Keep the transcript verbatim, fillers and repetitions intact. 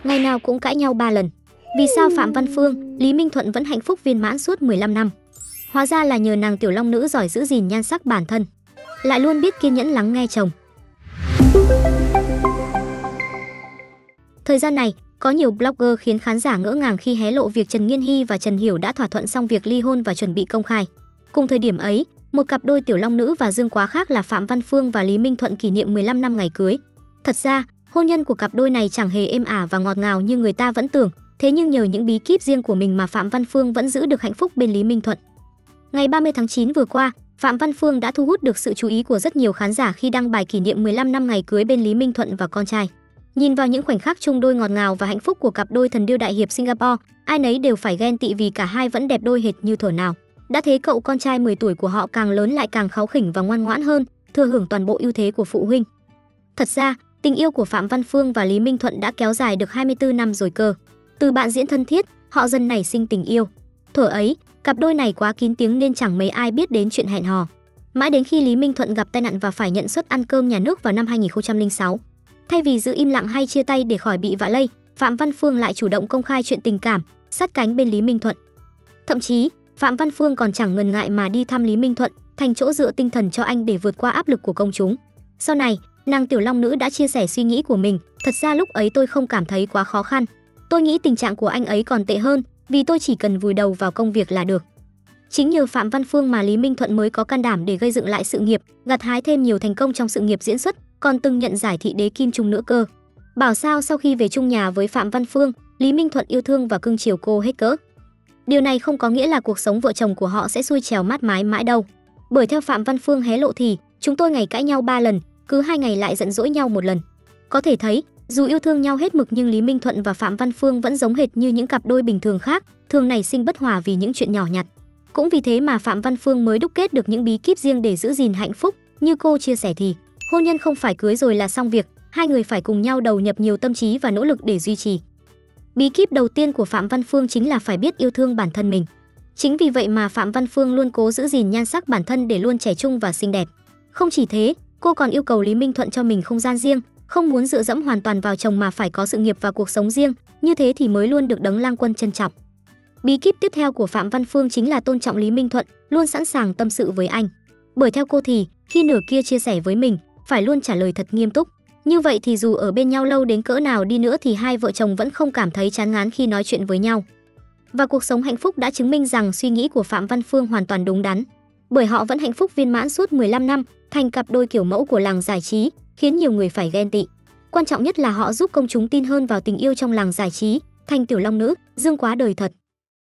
ngày nào cũng cãi nhau ba lần. Vì sao Phạm Văn Phương, Lý Minh Thuận vẫn hạnh phúc viên mãn suốt mười lăm năm? Hóa ra là nhờ nàng tiểu long nữ giỏi giữ gìn nhan sắc bản thân, lại luôn biết kiên nhẫn lắng nghe chồng. Thời gian này, có nhiều blogger khiến khán giả ngỡ ngàng khi hé lộ việc Trần Nghiên Hy và Trần Hiểu đã thỏa thuận xong việc ly hôn và chuẩn bị công khai. Cùng thời điểm ấy, một cặp đôi tiểu long nữ và Dương Quá khác là Phạm Văn Phương và Lý Minh Thuận kỷ niệm mười lăm năm ngày cưới. Thật ra, hôn nhân của cặp đôi này chẳng hề êm ả và ngọt ngào như người ta vẫn tưởng, thế nhưng nhờ những bí kíp riêng của mình mà Phạm Văn Phương vẫn giữ được hạnh phúc bên Lý Minh Thuận. Ngày ba mươi tháng chín vừa qua, Phạm Văn Phương đã thu hút được sự chú ý của rất nhiều khán giả khi đăng bài kỷ niệm mười lăm năm ngày cưới bên Lý Minh Thuận và con trai. Nhìn vào những khoảnh khắc chung đôi ngọt ngào và hạnh phúc của cặp đôi thần điêu đại hiệp Singapore, ai nấy đều phải ghen tị vì cả hai vẫn đẹp đôi hệt như thuở nào. Đã thế cậu con trai mười tuổi của họ càng lớn lại càng kháu khỉnh và ngoan ngoãn hơn, thừa hưởng toàn bộ ưu thế của phụ huynh. Thật ra, tình yêu của Phạm Văn Phương và Lý Minh Thuận đã kéo dài được hai mươi tư năm rồi cơ. Từ bạn diễn thân thiết, họ dần nảy sinh tình yêu. Thuở ấy, cặp đôi này quá kín tiếng nên chẳng mấy ai biết đến chuyện hẹn hò. Mãi đến khi Lý Minh Thuận gặp tai nạn và phải nhận suất ăn cơm nhà nước vào năm hai nghìn không trăm lẻ sáu. Thay vì giữ im lặng hay chia tay để khỏi bị vạ lây, Phạm Văn Phương lại chủ động công khai chuyện tình cảm, sát cánh bên Lý Minh Thuận. Thậm chí, Phạm Văn Phương còn chẳng ngần ngại mà đi thăm Lý Minh Thuận, thành chỗ dựa tinh thần cho anh để vượt qua áp lực của công chúng. Sau này, nàng tiểu long nữ đã chia sẻ suy nghĩ của mình, thật ra lúc ấy tôi không cảm thấy quá khó khăn. Tôi nghĩ tình trạng của anh ấy còn tệ hơn, vì tôi chỉ cần vùi đầu vào công việc là được. Chính nhờ Phạm Văn Phương mà Lý Minh Thuận mới có can đảm để gây dựng lại sự nghiệp, gặt hái thêm nhiều thành công trong sự nghiệp diễn xuất, còn từng nhận giải thị đế kim trung nữa cơ. Bảo sao sau khi về chung nhà với Phạm Văn Phương, Lý Minh Thuận yêu thương và cưng chiều cô hết cỡ. Điều này không có nghĩa là cuộc sống vợ chồng của họ sẽ xuôi trèo mát mái mãi đâu. Bởi theo Phạm Văn Phương hé lộ thì, chúng tôi ngày cãi nhau ba lần, cứ hai ngày lại giận dỗi nhau một lần. Có thể thấy, dù yêu thương nhau hết mực nhưng Lý Minh Thuận và Phạm Văn Phương vẫn giống hệt như những cặp đôi bình thường khác, thường nảy sinh bất hòa vì những chuyện nhỏ nhặt. Cũng vì thế mà Phạm Văn Phương mới đúc kết được những bí kíp riêng để giữ gìn hạnh phúc. Như cô chia sẻ thì, hôn nhân không phải cưới rồi là xong việc, hai người phải cùng nhau đầu nhập nhiều tâm trí và nỗ lực để duy trì. Bí kíp đầu tiên của Phạm Văn Phương chính là phải biết yêu thương bản thân mình. Chính vì vậy mà Phạm Văn Phương luôn cố giữ gìn nhan sắc bản thân để luôn trẻ trung và xinh đẹp. Không chỉ thế, cô còn yêu cầu Lý Minh Thuận cho mình không gian riêng, không muốn dựa dẫm hoàn toàn vào chồng mà phải có sự nghiệp và cuộc sống riêng, như thế thì mới luôn được Đấng Lang Quân trân trọng. Bí kíp tiếp theo của Phạm Văn Phương chính là tôn trọng Lý Minh Thuận, luôn sẵn sàng tâm sự với anh. Bởi theo cô thì, khi nửa kia chia sẻ với mình, phải luôn trả lời thật nghiêm túc. Như vậy thì dù ở bên nhau lâu đến cỡ nào đi nữa thì hai vợ chồng vẫn không cảm thấy chán ngán khi nói chuyện với nhau. Và cuộc sống hạnh phúc đã chứng minh rằng suy nghĩ của Phạm Văn Phương hoàn toàn đúng đắn. Bởi họ vẫn hạnh phúc viên mãn suốt mười lăm năm, thành cặp đôi kiểu mẫu của làng giải trí, khiến nhiều người phải ghen tị. Quan trọng nhất là họ giúp công chúng tin hơn vào tình yêu trong làng giải trí, thành tiểu long nữ, Dương Quá đời thật.